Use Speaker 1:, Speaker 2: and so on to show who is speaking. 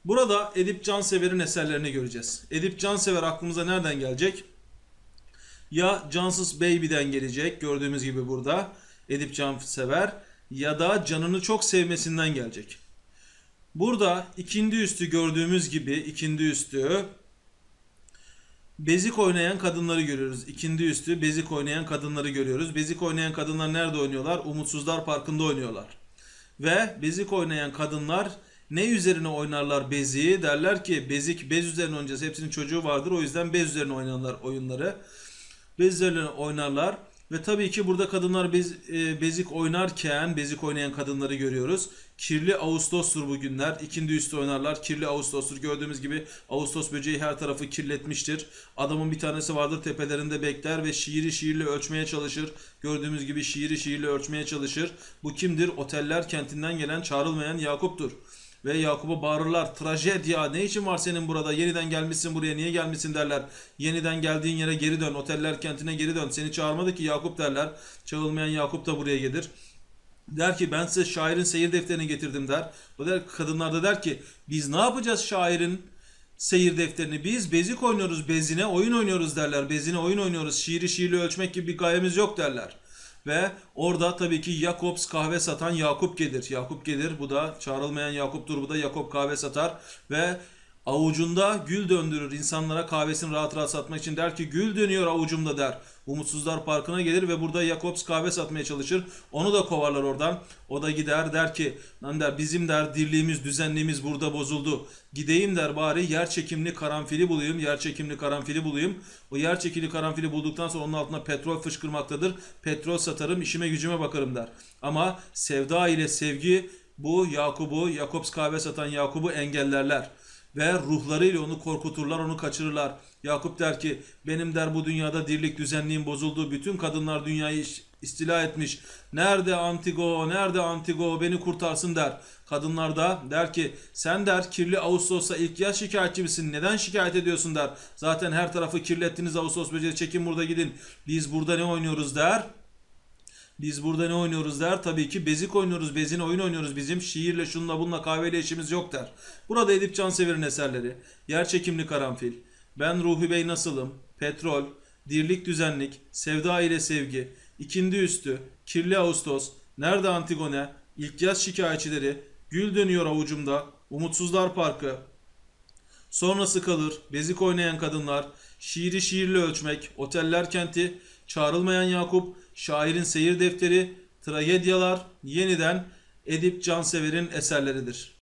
Speaker 1: Burada Edip Cansever'in eserlerini göreceğiz. Edip Cansever aklımıza nereden gelecek? Ya Cansız Baby'den gelecek, gördüğümüz gibi burada Edip Cansever, ya da canını çok sevmesinden gelecek. Burada ikindi üstü gördüğümüz gibi ikindi üstü bezik oynayan kadınları görüyoruz. İkindi üstü bezik oynayan kadınları görüyoruz. Bezik oynayan kadınlar nerede oynuyorlar? Umutsuzlar Parkı'nda oynuyorlar. Ve bezik oynayan kadınlar ne üzerine oynarlar beziği? Derler ki bezik bez üzerine oynayacağız. Hepsinin çocuğu vardır. O yüzden bez üzerine oynarlar oyunları. Bez üzerine oynarlar. Ve tabii ki burada kadınlar bezik oynarken bezik oynayan kadınları görüyoruz. Kirli Ağustos'tur bu günler. İkindi üstü oynarlar. Kirli Ağustos'tur. Gördüğümüz gibi Ağustos böceği her tarafı kirletmiştir. Adamın bir tanesi vardır, tepelerinde bekler ve şiirle ölçmeye çalışır. Gördüğümüz gibi şiirle ölçmeye çalışır. Bu kimdir? Oteller kentinden gelen çağrılmayan Yakup'tur. Ve Yakup'a bağırırlar. Trajedya, ne için var senin burada? Yeniden gelmişsin buraya, niye gelmişsin derler. Yeniden geldiğin yere geri dön. Oteller kentine geri dön. Seni çağırmadı ki Yakup derler. Çağılmayan Yakup da buraya gelir. Der ki ben size şairin seyir defterini getirdim der. O der, kadınlar da der ki biz ne yapacağız şairin seyir defterini? Biz bezik oynuyoruz, bezine oyun oynuyoruz derler. Bezine oyun oynuyoruz. Şiirle ölçmek gibi bir gayemiz yok derler. Ve orada tabii ki Jakobs kahve satan Yakup gelir. Yakup gelir. Bu da çağrılmayan Yakup'tur. Bu da Yakup kahve satar. Ve avucunda gül döndürür. İnsanlara kahvesini rahat rahat satmak için der ki gül dönüyor avucumda der. Umutsuzlar Parkı'na gelir ve burada Jakobs kahve satmaya çalışır. Onu da kovarlar oradan. O da gider der ki lan der bizim der dirliğimiz düzenliğimiz burada bozuldu. Gideyim der bari yer çekimli karanfili bulayım. Yer çekimli karanfili bulayım. O yer çekimli karanfili bulduktan sonra onun altına petrol fışkırmaktadır. Petrol satarım işime gücüme bakarım der. Ama sevda ile sevgi bu Jakobs kahve satan Yakup'u engellerler. Ve ruhlarıyla onu korkuturlar, onu kaçırırlar. Yakup der ki benim der bu dünyada dirlik düzenliğim bozuldu. Bütün kadınlar dünyayı istila etmiş. Nerede Antigo, nerede Antigo beni kurtarsın der. Kadınlar da der ki sen der kirli Ağustos'ta ilk yaz şikayetçi misin? Neden şikayet ediyorsun der. Zaten her tarafı kirlettiniz Ağustos böceği çekin burada gidin. Biz burada ne oynuyoruz der. Biz burada ne oynuyoruz der. Tabii ki bezik oynuyoruz. Bezine oyun oynuyoruz. Bizim şiirle şunla bununla kahveyle işimiz yok der. Burada Edip Cansever'in eserleri. Yerçekimli karanfil. Ben Ruhi Bey nasılım? Petrol. Dirlik düzenlik. Sevda ile sevgi. İkindi üstü. Kirli Ağustos. Nerede Antigone? İlk yaz şikayetçileri. Gül dönüyor avucumda. Umutsuzlar Parkı. Sonrası kalır. Bezik oynayan kadınlar. Şiirle ölçmek. Oteller kenti. Çağrılmayan Yakup. Şairin seyir defteri. Tragedyalar. Yeniden Edip Cansever'in eserleridir.